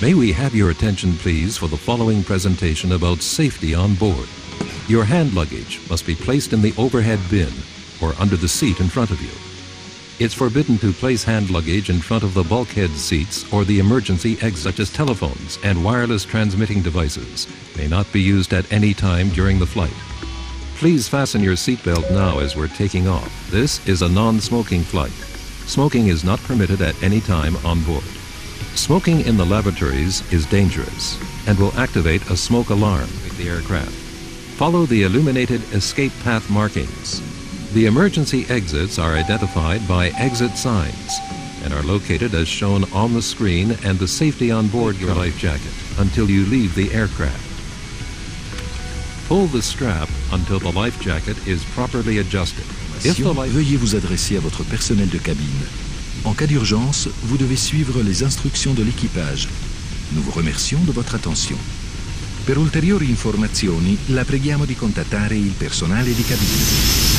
May we have your attention, please, for the following presentation about safety on board. Your hand luggage must be placed in the overhead bin or under the seat in front of you. It's forbidden to place hand luggage in front of the bulkhead seats or the emergency exits, such as telephones and wireless transmitting devices, may not be used at any time during the flight. Please fasten your seatbelt now as we're taking off. This is a non-smoking flight. Smoking is not permitted at any time on board. Smoking in the lavatories is dangerous and will activate a smoke alarm in the aircraft. Follow the illuminated escape path markings. The emergency exits are identified by exit signs and are located as shown on the screen, and the safety on board your life jacket until you leave the aircraft. Pull the strap until the life jacket is properly adjusted. Veuillez vous adresser à votre personnel de cabine. En cas d'urgence, vous devez suivre les instructions de l'équipage. Nous vous remercions de votre attention. Per ulteriori informazioni, la preghiamo di contattare il personale di cabina.